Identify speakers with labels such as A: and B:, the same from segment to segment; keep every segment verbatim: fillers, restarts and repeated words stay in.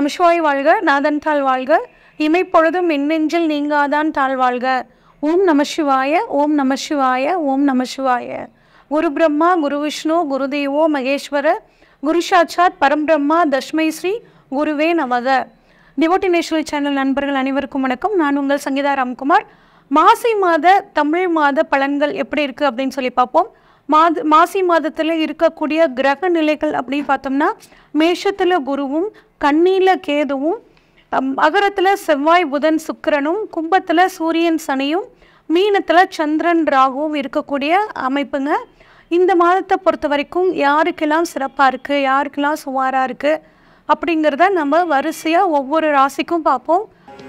A: நமசிவாய வாழ்க, நாதன் தாழ் வாழ்க, இமைப்பொழுதும் மின்னெஞ்சில் நீங்காதான் தாழ் வாழ்க. ஓம் நமசிவாய, ஓம் நமசிவாய, ஓம் நமசிவாய. குரு பிரம்மா, குரு விஷ்ணு, குரு தேவோ மகேஸ்வர, குரு சாட்சாத் பரம்பிரம்மா, தஸ்மை ஸ்ரீ குருவே நமக. டிவோட்டி நேஷனல் சேனல் நண்பர்கள் அனைவருக்கும் வணக்கம். நான் உங்கள் சங்கீதா ராம்குமார். மாசி மாத தமிழ் மாத பலன்கள் எப்படி இருக்குது அப்படின்னு சொல்லி பார்ப்போம். மாத மாசி மாதத்தில் இருக்கக்கூடிய கிரக நிலைகள் அப்படின்னு பார்த்தோம்னா, மேஷத்தில் குருவும், கன்னியில் கேதுவும், மகரத்தில் செவ்வாய் புதன் சுக்கிரனும், கும்பத்தில் சூரியன் சனியும், மீனத்தில் சந்திரன் ராகுவும் இருக்கக்கூடிய அமைப்புங்க. இந்த மாதத்தை பொறுத்த வரைக்கும் யாருக்கெல்லாம் சிறப்பாக இருக்குது, யாருக்கெல்லாம் சுமாராக இருக்குது அப்படிங்கிறத நம்ம வரிசையாக ஒவ்வொரு ராசிக்கும் பார்ப்போம்.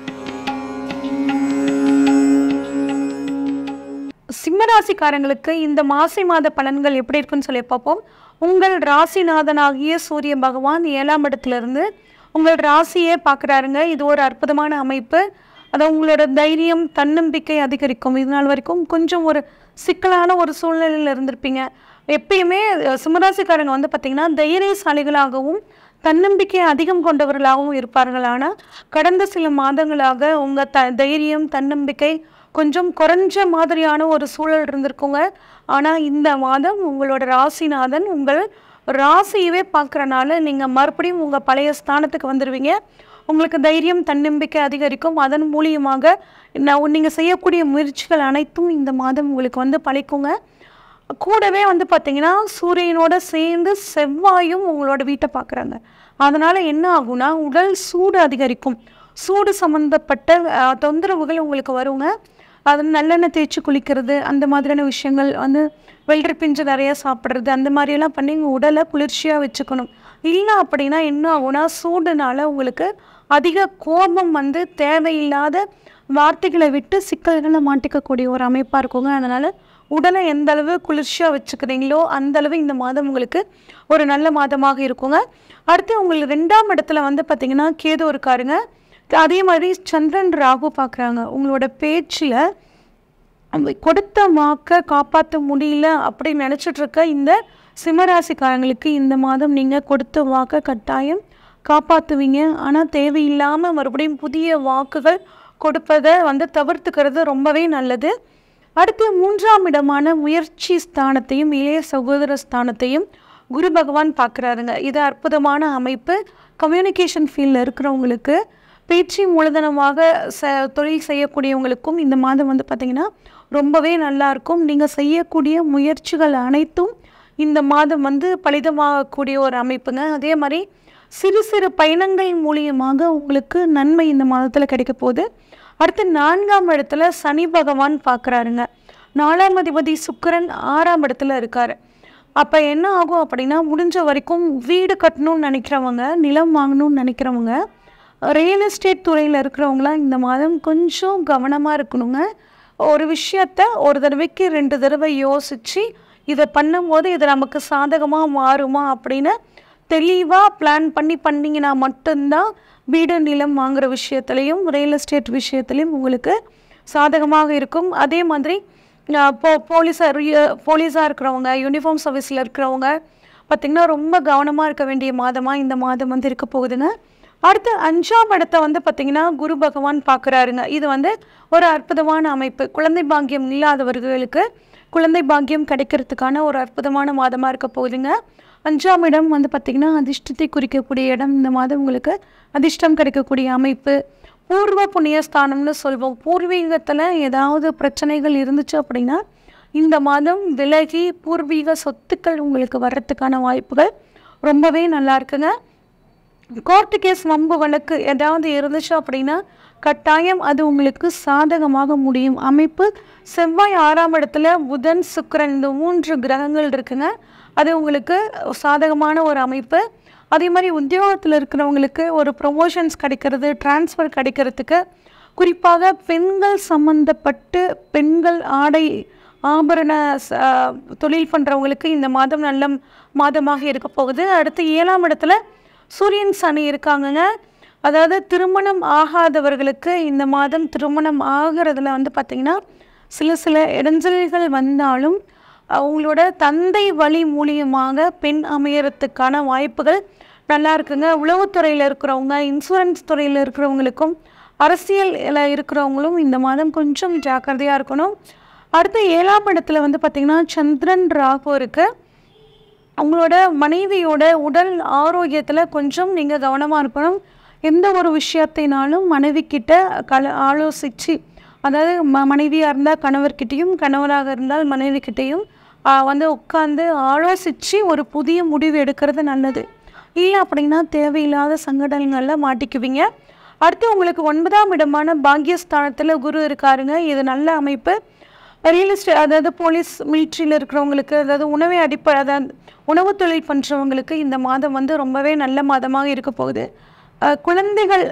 A: சிம்மராசிக்காரங்களுக்கு இந்த மாசி மாத பலன்கள் எப்படி இருக்குன்னு சொல்லி பார்ப்போம். உங்கள் ராசிநாதனாகிய சூரிய பகவான் ஏழாம் இடத்துலேருந்து உங்கள் ராசியே பார்க்குறாருங்க. இது ஒரு அற்புதமான அமைப்பு. அதை உங்களோட தைரியம், தன்னம்பிக்கை அதிகரிக்கும். இது நாள் வரைக்கும் கொஞ்சம் ஒரு சிக்கலான ஒரு சூழ்நிலையில் இருந்திருப்பீங்க. எப்பயுமே சிம்மராசிக்காரங்க வந்து பார்த்திங்கன்னா தைரியசாலிகளாகவும் தன்னம்பிக்கை அதிகம் கொண்டவர்களாகவும் இருப்பார்கள். ஆனால் கடந்த சில மாதங்களாக உங்கள் த தைரியம் தன்னம்பிக்கை கொஞ்சம் குறைஞ்ச மாதிரியான ஒரு சூழல் இருந்திருக்குங்க. ஆனால் இந்த மாதம் உங்களோட ராசிநாதன் உங்கள் ராசியவே பார்க்குறனால நீங்கள் மறுபடியும் உங்கள் பழைய ஸ்தானத்துக்கு வந்துடுவீங்க. உங்களுக்கு தைரியம் தன்னம்பிக்கை அதிகரிக்கும். அதன் மூலியமாக நான் நீங்கள் செய்யக்கூடிய முயற்சிகள் அனைத்தும் இந்த மாதம் உங்களுக்கு வந்து பழிக்குங்க. கூடவே வந்து பார்த்திங்கன்னா சூரியனோட சேர்ந்து செவ்வாயும் உங்களோட வீட்டை பார்க்குறாங்க. அதனால் என்ன ஆகும்னா உடல் சூடு அதிகரிக்கும். சூடு சம்மந்தப்பட்ட தொந்தரவுகள் உங்களுக்கு வருங்க. அது நல்லெண்ணெய் தேய்ச்சி குளிக்கிறது, அந்த மாதிரியான விஷயங்கள் வந்து வெள்ளரி பிஞ்சு நிறையா சாப்பிட்றது, அந்த மாதிரியெல்லாம் பண்ணி உங்கள் உடலை குளிர்ச்சியாக வச்சுக்கணும். இல்லை அப்படின்னா என்ன ஆகும்னா சூடுனால உங்களுக்கு அதிக கோபம் வந்து தேவையில்லாத வார்த்தைகளை விட்டு சிக்கல்களை மாட்டிக்கக்கூடிய ஒரு அமைப்பாக இருக்குங்க. அதனால் உடலை எந்த அளவு குளிர்ச்சியாக வச்சுக்கிறீங்களோ அந்தளவு இந்த மாதம் உங்களுக்கு ஒரு நல்ல மாதமாக இருக்குங்க. அடுத்து உங்களுக்கு ரெண்டாம் இடத்துல வந்து பார்த்திங்கன்னா கேது இருக்காருங்க. அதே மாதிரி சந்திரன் ராகு பார்க்குறாங்க. உங்களோட பேச்சில் கொடுத்த வாக்கை காப்பாற்ற முடியல அப்படின்னு நினச்சிட்ருக்க இந்த சிம்மராசிக்காரங்களுக்கு இந்த மாதம் நீங்கள் கொடுத்த வாக்கை கட்டாயம் காப்பாற்றுவீங்க. ஆனால் தேவையில்லாமல் மறுபடியும் புதிய வாக்குகள் கொடுப்பதை வந்து தவிர்த்துக்கிறது ரொம்பவே நல்லது. அடுத்து மூன்றாம் இடமான முயற்சி ஸ்தானத்தையும் இளைய சகோதர ஸ்தானத்தையும் குரு பகவான் பார்க்குறாருங்க. இது அற்புதமான அமைப்பு. கம்யூனிகேஷன் ஃபீல்டில் இருக்கிறவங்களுக்கு, பேச்சு மூலதனமாக ச தொழில் செய்யக்கூடியவங்களுக்கும் இந்த மாதம் வந்து பார்த்திங்கன்னா ரொம்பவே நல்லாயிருக்கும். நீங்கள் செய்யக்கூடிய முயற்சிகள் அனைத்தும் இந்த மாதம் வந்து பலிதமாகக்கூடிய ஒரு அமைப்புங்க. அதே மாதிரி சிறு சிறு பயணங்கள் மூலியமாக உங்களுக்கு நன்மை இந்த மாதத்தில் கிடைக்க போகுது. அடுத்து நான்காம் இடத்துல சனி பகவான் பார்க்குறாருங்க. நாலாம் அதிபதி சுக்கிரன் ஆறாம் இடத்துல இருக்கார். அப்போ என்ன ஆகும் அப்படின்னா, முடிஞ்ச வரைக்கும் வீடு கட்டணும்னு நினைக்கிறவங்க, நிலம் வாங்கணும்னு நினைக்கிறவங்க, ரியல் எஸ்டேட் துறையில் இருக்கிறவங்களாம் இந்த மாதம் கொஞ்சம் கவனமாக இருக்கணுங்க. ஒரு விஷயத்த ஒரு தடவைக்கு ரெண்டு தடவை யோசித்து இதை பண்ணும்போது இது நமக்கு சாதகமாக மாறுமா அப்படின்னு தெளிவாக பிளான் பண்ணி பண்ணிங்கன்னா மட்டும்தான் வீடு நிலம் வாங்குகிற விஷயத்துலையும் ரியல் எஸ்டேட் விஷயத்துலையும் உங்களுக்கு சாதகமாக இருக்கும். அதே மாதிரி போ போலீஸாக போலீஸாக இருக்கிறவங்க, யூனிஃபார்ம் சர்வீஸில் இருக்கிறவங்க பார்த்திங்கன்னா ரொம்ப கவனமாக இருக்க வேண்டிய மாதமாக இந்த மாதம் வந்து இருக்க போகுதுங்க. அடுத்து அஞ்சாம் இடத்தை வந்து பார்த்திங்கன்னா குரு பகவான் பார்க்குறாருங்க. இது வந்து ஒரு அற்புதமான அமைப்பு. குழந்தை பாக்கியம் இல்லாதவர்களுக்கு குழந்தை பாக்கியம் கிடைக்கிறதுக்கான ஒரு அற்புதமான மாதமாக இருக்க போகுதுங்க. அஞ்சாம் இடம் வந்து பார்த்திங்கன்னா அதிர்ஷ்டத்தை குறிக்கக்கூடிய இடம். இந்த மாதம் உங்களுக்கு அதிர்ஷ்டம் கிடைக்கக்கூடிய அமைப்பு. பூர்வ புண்ணியஸ்தானம்னு சொல்வோம். பூர்வீகத்தில் ஏதாவது பிரச்சனைகள் இருந்துச்சு அப்படின்னா இந்த மாதம் விலகி பூர்வீக சொத்துக்கள் உங்களுக்கு வர்றதுக்கான வாய்ப்புகள் ரொம்பவே நல்லா இருக்குங்க. கோர்ட்டு கேஸ் வம்பு வழக்கு ஏதாவது இருந்துச்சு அப்படின்னா கட்டாயம் அது உங்களுக்கு சாதகமாக முடியும் அமைப்பு. செவ்வாய் ஆறாம் இடத்துல, புதன் சுக்கிரன் இந்த மூன்று கிரகங்கள் இருக்குங்க. அது உங்களுக்கு சாதகமான ஒரு அமைப்பு. அதே மாதிரி உத்தியோகத்தில் இருக்கிறவங்களுக்கு ஒரு ப்ரொமோஷன்ஸ் கிடைக்கிறது, டிரான்ஸ்ஃபர் கிடைக்கிறதுக்கு, குறிப்பாக பெண்கள் சம்மந்தப்பட்டு பெண்கள் ஆடை ஆபரண தொழில் பண்ணுறவங்களுக்கு இந்த மாதம் நல்ல மாதமாக இருக்க போகுது. அடுத்து ஏழாம் இடத்துல சூரியன் சனி இருக்காங்கங்க. அதாவது திருமணம் ஆகாதவர்களுக்கு இந்த மாதம் திருமணம் ஆகிறதுல வந்து பார்த்திங்கன்னா சில சில இடைஞ்சல்கள் வந்தாலும் அவங்களோட தந்தை வழி மூலியமாக பெண் அமையறதுக்கான வாய்ப்புகள் நல்லா இருக்குங்க. உளவுத்துறையில் இருக்கிறவங்க, இன்சூரன்ஸ் துறையில் இருக்கிறவங்களுக்கும், அரசியலில் இருக்கிறவங்களும் இந்த மாதம் கொஞ்சம் ஜாக்கிரதையாக இருக்கணும். அடுத்து ஏழாம் இடத்துல வந்து பார்த்திங்கன்னா சந்திரன் ராகு இருக்குது. உங்களோட மனைவியோட உடல் ஆரோக்கியத்தில் கொஞ்சம் நீங்கள் கவனமாக இருக்கணும். எந்த ஒரு விஷயத்தினாலும் மனைவிக்கிட்ட கல ஆலோசித்து, அதாவது ம மனைவியாக இருந்தால் கணவர்கிட்டையும், கணவராக இருந்தால் மனைவிக்கிட்டையும் வந்து உட்காந்து ஆலோசித்து ஒரு புதிய முடிவு எடுக்கிறது நல்லது. இல்லை அப்படின்னா தேவையில்லாத சங்கடங்களில் மாட்டிக்குவீங்க. அடுத்து உங்களுக்கு ஒன்பதாம் இடமான பாக்கியஸ்தானத்தில் குரு இருக்காருங்க. இது நல்ல அமைப்பு. ரியல் எஸ்டேட், அதாவது போலீஸ் மிலிட்ரியில் இருக்கிறவங்களுக்கு, அதாவது உணவை அடிப்படை, அதாவது உணவு தொழில் பண்ணுறவங்களுக்கு இந்த மாதம் வந்து ரொம்பவே நல்ல மாதமாக இருக்க போகுது. குழந்தைகள்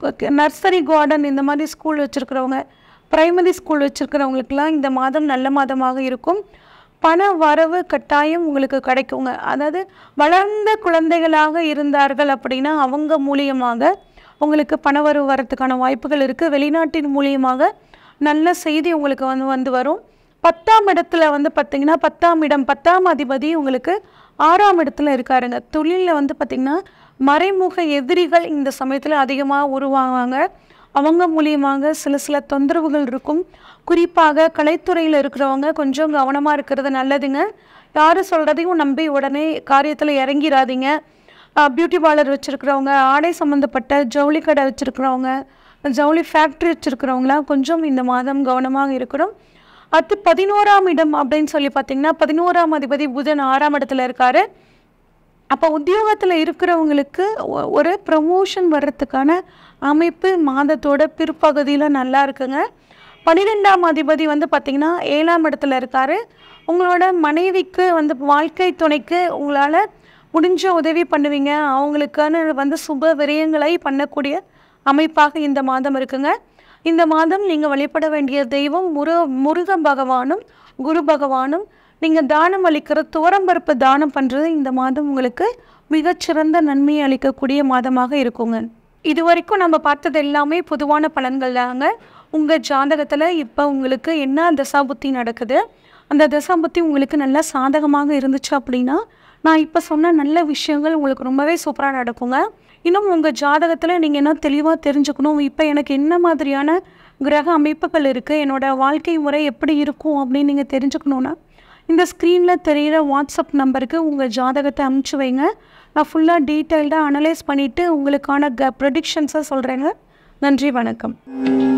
A: நர்சரி கார்டன் இந்த மாதிரி ஸ்கூல் வச்சுருக்கிறவங்க, ப்ரைமரி ஸ்கூல் வச்சுருக்கிறவங்களுக்கெல்லாம் இந்த மாதம் நல்ல மாதமாக இருக்கும். பண வரவு கட்டாயம் உங்களுக்கு கிடைக்குங்க. அதாவது வளர்ந்த குழந்தைகளாக இருந்தார்கள் அப்படின்னா அவங்க மூலியமாக உங்களுக்கு பண வரவு வரத்துக்கான வாய்ப்புகள் இருக்குது. வெளிநாட்டின் மூலியமாக நல்ல செய்தி உங்களுக்கு வந்து வந்து வரும். பத்தாம் இடத்துல வந்து பார்த்திங்கன்னா பத்தாம் இடம், பத்தாம் அதிபதி உங்களுக்கு ஆறாம் இடத்துல இருக்காருங்க. தொழிலில் வந்து பார்த்திங்கன்னா மறைமுக எதிரிகள் இந்த சமயத்தில் அதிகமாக உருவாவாங்க. அவங்க மூலியமாக சில சில தொந்தரவுகள் இருக்கும். குறிப்பாக கலைத்துறையில் இருக்கிறவங்க கொஞ்சம் கவனமாக இருக்கிறது நல்லதுங்க. யார் சொல்கிறதையும் நம்பி உடனே காரியத்தில் இறங்கிடாதீங்க. பியூட்டி பார்லர் வச்சுருக்கிறவங்க, ஆடை சம்மந்தப்பட்ட ஜவுளி கடை வச்சுருக்கிறவங்க, ஜவுளி ஃபேக்ட்ரி வச்சுருக்கிறவங்களாம் கொஞ்சம் இந்த மாதம் கவனமாக இருக்கணும். அடுத்து பதினோராம் இடம் அப்படின்னு சொல்லி பார்த்திங்கன்னா பதினோராம் அதிபதி புதன் ஆறாம் இடத்துல இருக்கார். அப்போ உத்தியோகத்தில் இருக்கிறவங்களுக்கு ஒரு ப்ரமோஷன் வர்றதுக்கான அமைப்பு மாதத்தோட பிற்பகுதியில் நல்லா இருக்குங்க. பன்னிரெண்டாம் அதிபதி வந்து பார்த்திங்கன்னா ஏழாம் இடத்துல இருக்கார். உங்களோட மனைவிக்கு வந்து வாழ்க்கை துணைக்கு உங்களால் முடிஞ்ச உதவி பண்ணுவீங்க. அவங்களுக்கான வந்து சுப விரயங்களை பண்ணக்கூடிய அமைப்பாக இந்த மாதம் இருக்குங்க. இந்த மாதம் நீங்கள் வழிபட வேண்டிய தெய்வம் முரு முருக பகவானும் குரு பகவானும். நீங்கள் தானம் அளிக்கிற துவரம்பருப்பு தானம் பண்ணுறது இந்த மாதம் உங்களுக்கு மிகச்சிறந்த நன்மையை அளிக்கக்கூடிய மாதமாக இருக்குங்க. இது வரைக்கும் நம்ம பார்த்தது எல்லாமே பொதுவான பலன்கள் தாங்க. உங்கள் ஜாதகத்தில் இப்போ உங்களுக்கு என்ன தசாபுத்தி நடக்குது, அந்த தசாபுத்தி உங்களுக்கு நல்லா சாதகமாக இருந்துச்சு அப்படின்னா நான் இப்போ சொன்ன நல்ல விஷயங்கள் உங்களுக்கு ரொம்பவே சூப்பராக நடக்குங்க. இன்னும் உங்கள் ஜாதகத்தில் நீங்கள் என்ன தெளிவாக தெரிஞ்சுக்கணும், இப்போ எனக்கு என்ன மாதிரியான கிரக அமைப்புகள் இருக்குது, என்னோடய வாழ்க்கை முறை எப்படி இருக்கும் அப்படின்னு நீங்கள் தெரிஞ்சுக்கணுன்னா இந்த ஸ்க்ரீனில் தெரிகிற வாட்ஸ்அப் நம்பருக்கு உங்கள் ஜாதகத்தை அனுப்பிச்சி வைங்க. நான் ஃபுல்லாக டீட்டெயில்டாக அனலைஸ் பண்ணிவிட்டு உங்களுக்கான க ப்ரெடிக்ஷன்ஸை சொல்கிறேங்க. நன்றி, வணக்கம்.